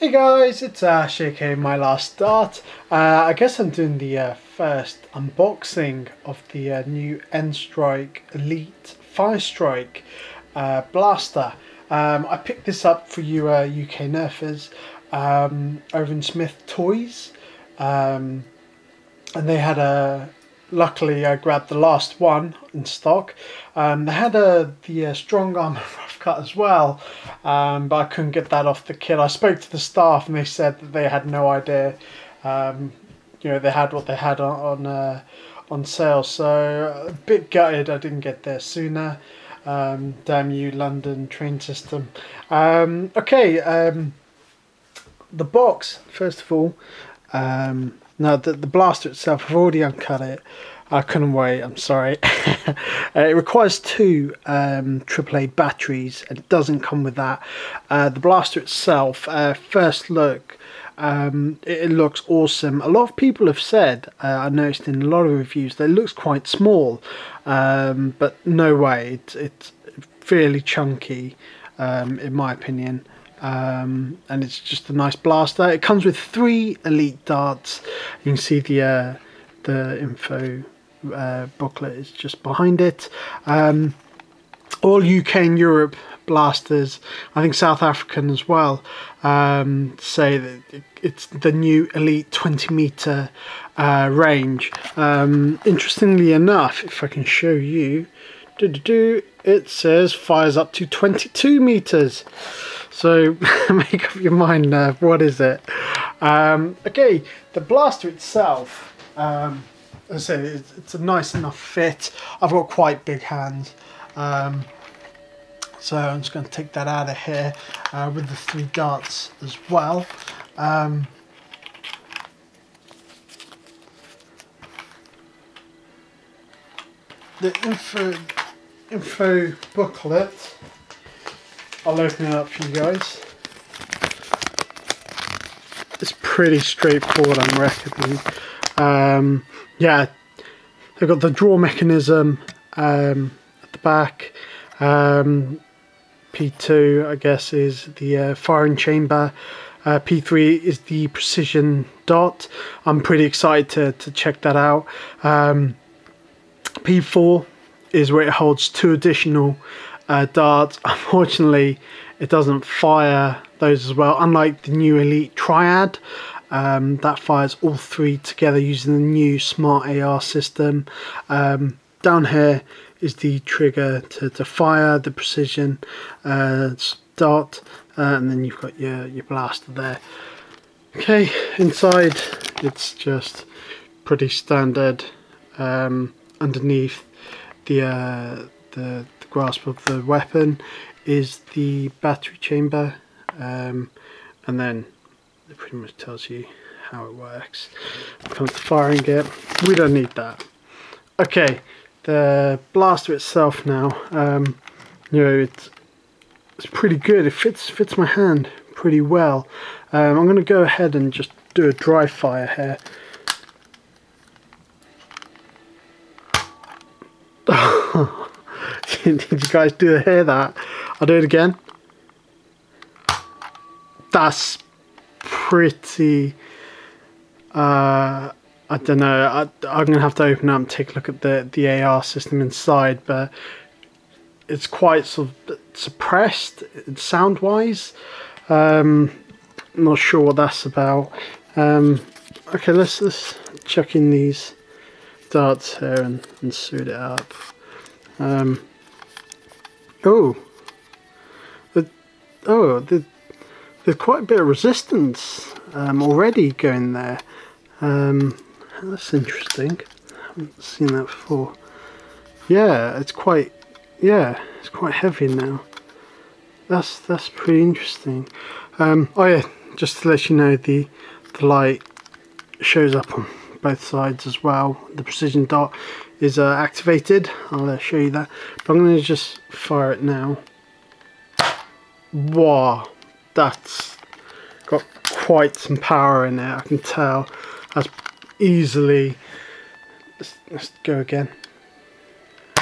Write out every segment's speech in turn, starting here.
Hey guys, it's Ash, aka My Last Dart. I guess I'm doing the first unboxing of the new N-Strike Elite Firestrike blaster. I picked this up for you UK Nerfers over in Smith Toys, and they had luckily I grabbed the last one in stock. They had the strong arm rough cut as well, but I couldn't get that off the kit. I spoke to the staff and they said that they had no idea. They had what they had on sale, so a bit gutted I didn't get there sooner. Damn you, London train system. The box, first of all. Now the blaster itself, I've already uncut it. I couldn't wait, I'm sorry. It requires two AAA batteries and it doesn't come with that. The blaster itself, first look, it looks awesome. A lot of people have said, I noticed in a lot of reviews, that it looks quite small, but no way, it's fairly chunky in my opinion. And it's just a nice blaster. It comes with 3 elite darts. You can see the info booklet is just behind it. All UK and Europe blasters, I think South African as well, say that it's the new elite 20 meter range. Interestingly enough, if I can show you, it says fires up to 22 meters. So make up your mind, what is it? Okay, the blaster itself, as I say, it's a nice enough fit. I've got quite big hands, so I'm just going to take that out of here with the 3 darts as well. The info booklet, I'll open it up for you guys. It's pretty straightforward, I reckon. Yeah, they've got the draw mechanism at the back. P2, I guess, is the firing chamber. P3 is the precision dot. I'm pretty excited to check that out. P4 is where it holds 2 additional darts. Unfortunately, it doesn't fire those as well, unlike the new Elite Triad that fires all 3 together using the new Smart AR system. Down here is the trigger to fire the precision dart, and then you've got your blaster there. Okay, inside it's just pretty standard. Underneath the grasp of the weapon is the battery chamber, and then it pretty much tells you how it works. When it comes to firing it, we don't need that. Okay, the blaster itself now, it's pretty good. It fits my hand pretty well. I'm going to go ahead and just do a dry fire here. Did you guys hear that? I'll do it again. That's pretty, I don't know, I'm gonna have to open up and take a look at the AR system inside, but it's quite sort of suppressed sound wise. Not sure what that's about. Okay, let's chuck in these darts here and suit it up. There's quite a bit of resistance already going there. That's interesting. I haven't seen that before. Yeah, it's quite heavy now. That's pretty interesting. Oh yeah, just to let you know, the light shows up on both sides as well. The precision dot is activated. I'll show you that, but I'm going to just fire it now. Wow, that's got quite some power in it, I can tell. That's easily, let's go again.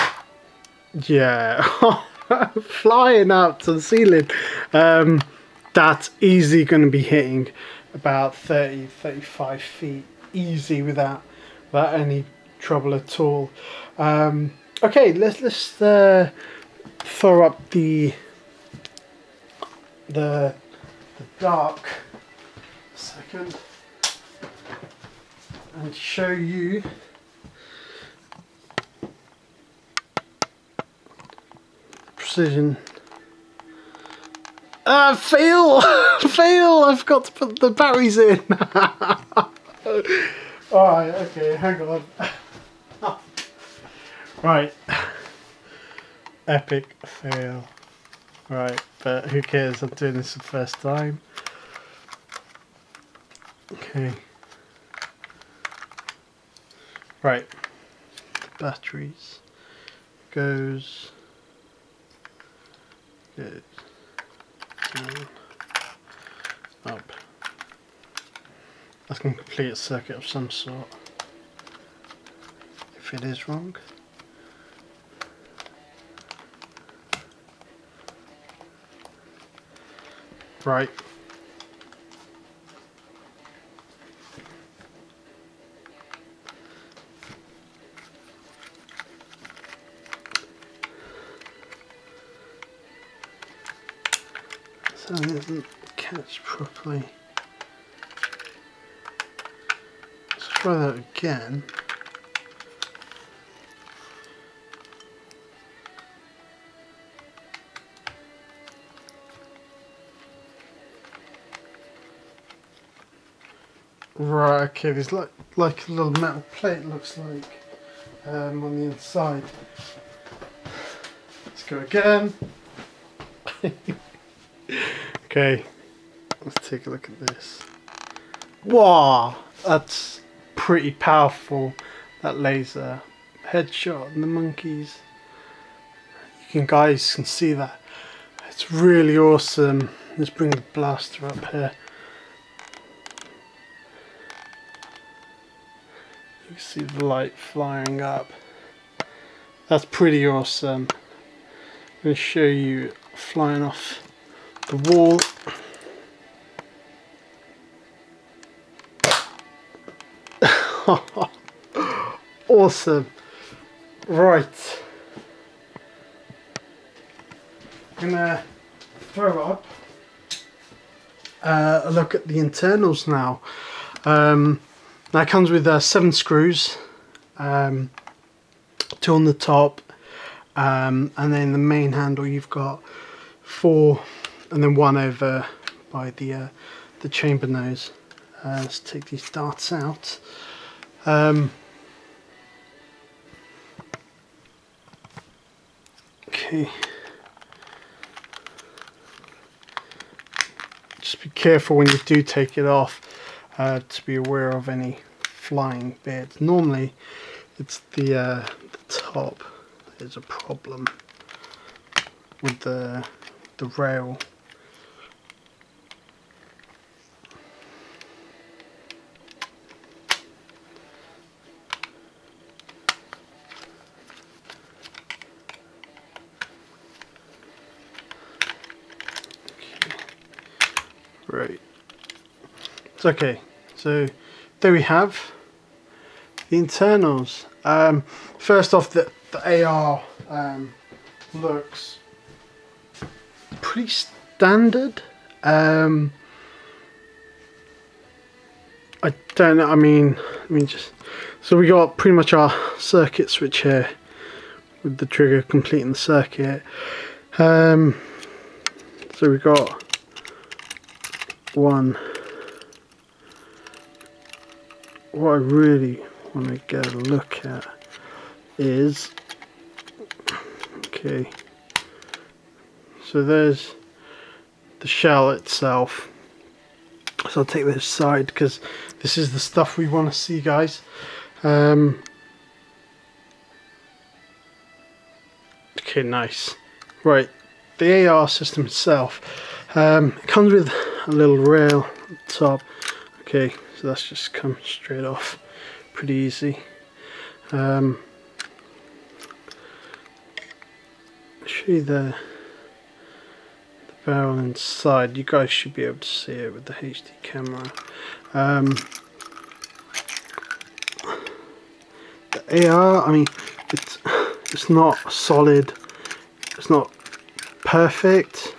Yeah, flying up to the ceiling. that's easily going to be hitting about 30-35 feet easy without any trouble at all. Okay, let's throw up the dark second and show you precision. Fail! Fail! I've got to put the batteries in. Alright, okay, hang on. Right. Epic fail. Right, but who cares? I'm doing this the first time. Okay. Right. Batteries. Goes down, up. That's going to complete a circuit of some sort. If it is wrong. Right. So it doesn't catch properly. Let's try that again. Right, okay, there's like a little metal plate, looks like, on the inside. Let's go again. Okay, let's take a look at this. Wow, that's pretty powerful, that laser. Headshot and the monkeys. You guys can see that. It's really awesome. Let's bring the blaster up here. You can see the light flying up. That's pretty awesome. I'm going to show you flying off the wall. Awesome. Right. I'm going to throw up a look at the internals now. That comes with 7 screws, 2 on the top, and then the main handle you've got 4, and then 1 over by the chamber nose. Let's take these darts out. Okay. Just be careful when you do take it off, to be aware of any flying bits. Normally it's the top is a problem with the rail. Right, it's okay. So there we have the internals. First off, the AR looks pretty standard. I don't know. I mean, just so we got pretty much our circuit switch here with the trigger completing the circuit. So we got one. What I really want to get a look at is, okay, so there's the shell itself. So I'll take this aside because this is the stuff we want to see, guys. Okay, nice. Right, the AR system itself, it comes with a little rail at the top. Okay, so that's just come straight off, pretty easy. I'll show you the barrel inside. You guys should be able to see it with the HD camera. The AR, I mean, it's not solid, it's not perfect.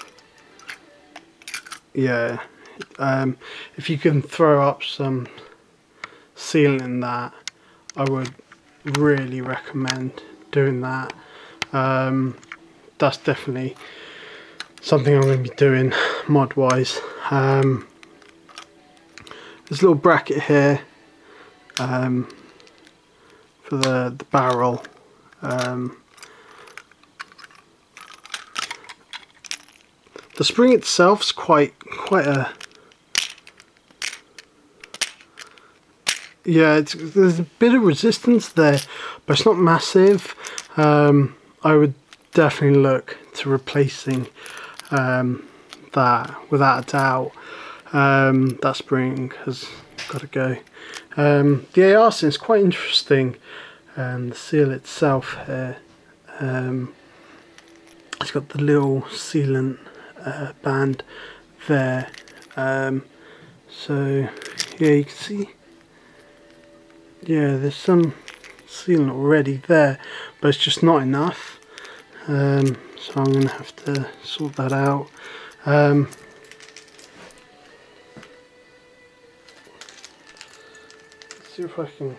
Yeah, if you can throw up some sealant in that, I would really recommend doing that. That's definitely something I'm going to be doing mod wise. There's a little bracket here for the barrel. The spring itself's quite a, yeah, there's a bit of resistance there, but it's not massive. I would definitely look to replacing that without a doubt. That spring has got to go. The AR is quite interesting. The seal itself here, it's got the little sealant band there. So yeah, you can see, yeah, there's some sealant already there, but it's just not enough. So I'm going to have to sort that out. Let's see if I can.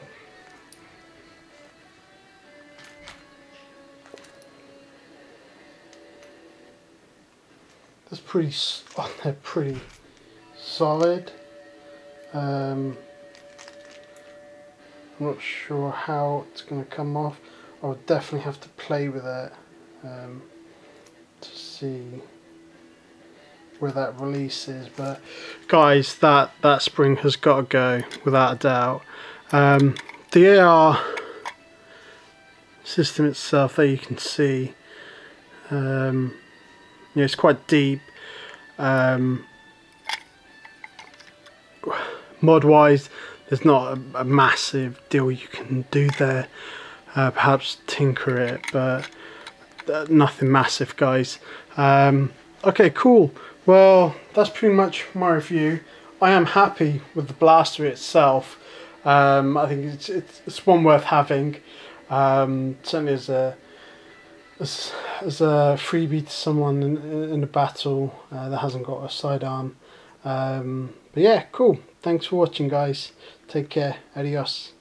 That's pretty. Oh, they're pretty solid. I'm not sure how it's going to come off. I'll definitely have to play with it to see where that release is. But guys, that spring has got to go without a doubt. The AR system itself, there you can see, yeah, it's quite deep. Mod wise, there's not a massive deal you can do there. Perhaps tinker it, but nothing massive, guys. Okay, cool. Well, that's pretty much my review. I am happy with the blaster itself. I think it's one worth having. Certainly as a freebie to someone in a battle that hasn't got a sidearm. But yeah, cool. Thanks for watching, guys. Take care. Adios.